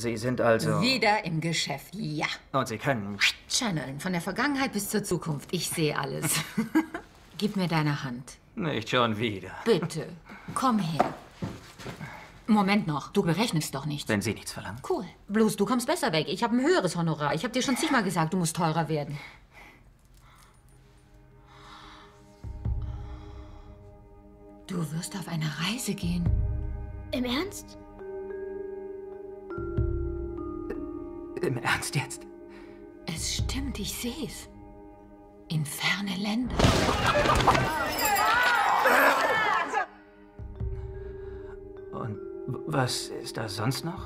Sie sind also... Wieder im Geschäft, ja. Und Sie können... Channeln, von der Vergangenheit bis zur Zukunft. Ich sehe alles. Gib mir deine Hand. Nicht schon wieder. Bitte, komm her. Moment noch, du berechnest doch nicht. Wenn Sie nichts verlangen. Cool. Bloß du kommst besser weg. Ich habe ein höheres Honorar. Ich habe dir schon zigmal gesagt, du musst teurer werden. Du wirst auf eine Reise gehen. Im Ernst? Im Ernst jetzt? Es stimmt, ich sehe es. In ferne Länder. Und was ist da sonst noch?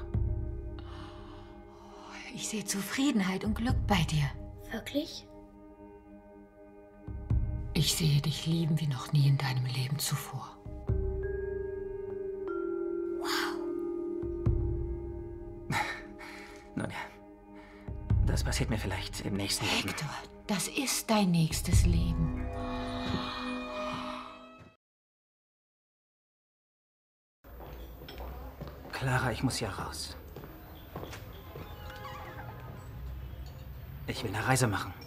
Ich sehe Zufriedenheit und Glück bei dir. Wirklich? Ich sehe dich lieben wie noch nie in deinem Leben zuvor. Nun ja, das passiert mir vielleicht im nächsten Leben. Hector, das ist dein nächstes Leben. Clara, ich muss hier raus. Ich will eine Reise machen.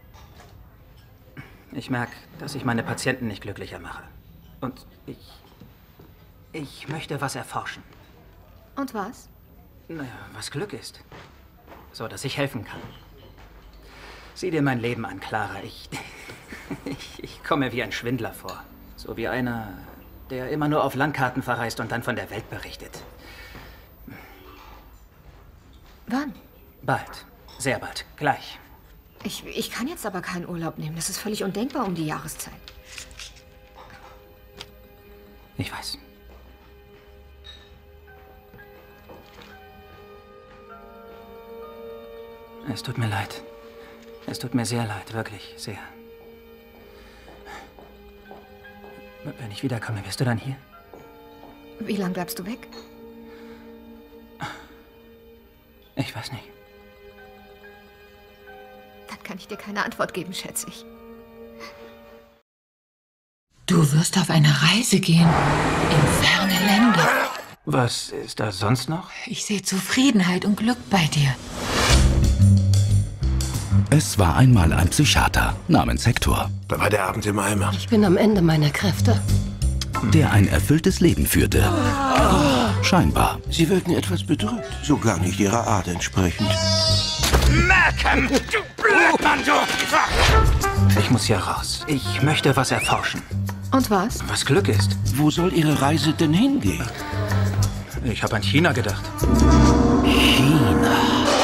Ich merke, dass ich meine Patienten nicht glücklicher mache. Und ich möchte was erforschen. Und was? Naja, was Glück ist. So, dass ich helfen kann. Sieh dir mein Leben an, Clara. Ich komme mir wie ein Schwindler vor. So wie einer, der immer nur auf Landkarten verreist und dann von der Welt berichtet. Wann? Bald. Sehr bald. Gleich. Ich kann jetzt aber keinen Urlaub nehmen. Das ist völlig undenkbar um die Jahreszeit. Ich weiß. Es tut mir leid. Es tut mir sehr leid, wirklich, sehr. Wenn ich wiederkomme, wirst du dann hier? Wie lange bleibst du weg? Ich weiß nicht. Dann kann ich dir keine Antwort geben, schätze ich. Du wirst auf eine Reise gehen. In ferne Länder. Was ist da sonst noch? Ich sehe Zufriedenheit und Glück bei dir. Es war einmal ein Psychiater namens Hector, Da war der Abend im Eimer. Ich bin am Ende meiner Kräfte. der ein erfülltes Leben führte. Scheinbar. Sie wirken etwas bedrückt. So gar nicht Ihrer Art entsprechend. Malcolm, du Blödmann, du! Ich muss hier raus. Ich möchte was erforschen. Und was? Was Glück ist. Wo soll Ihre Reise denn hingehen? Ich habe an China gedacht. China.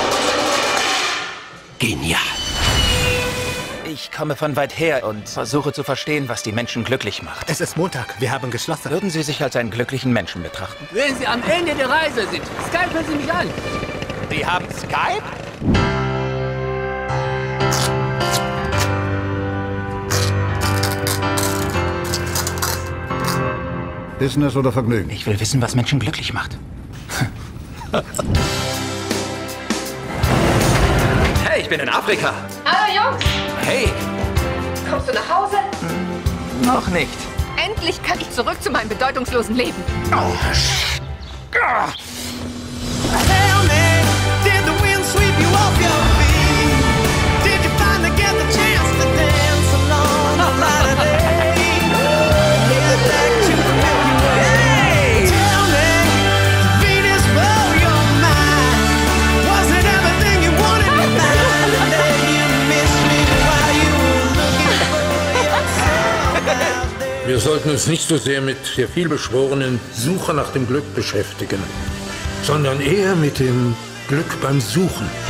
Genial. Ich komme von weit her und versuche zu verstehen, was die Menschen glücklich macht. Es ist Montag, wir haben geschlossen. Würden Sie sich als einen glücklichen Menschen betrachten? Wenn Sie am Ende der Reise sind, skypen Sie mich an. Sie haben Skype? Business oder Vergnügen? Ich will wissen, was Menschen glücklich macht. Hey, ich bin in Afrika. Hallo Jungs! Hey, Kommst du nach Hause? noch nicht. Endlich kann ich zurück zu meinem bedeutungslosen Leben. Oh, Tell me, did the wind sweep you off your feet? Did you finally get the chance to dance along the light of day? Head back to the Milky Way. Tell me, did Venus blow your mind? Was it everything you wanted to find? And then you missed me while you were looking for yourself out there. Wir sollten uns nicht so sehr mit der vielbeschworenen Suche nach dem Glück beschäftigen, sondern eher mit dem Glück beim Suchen.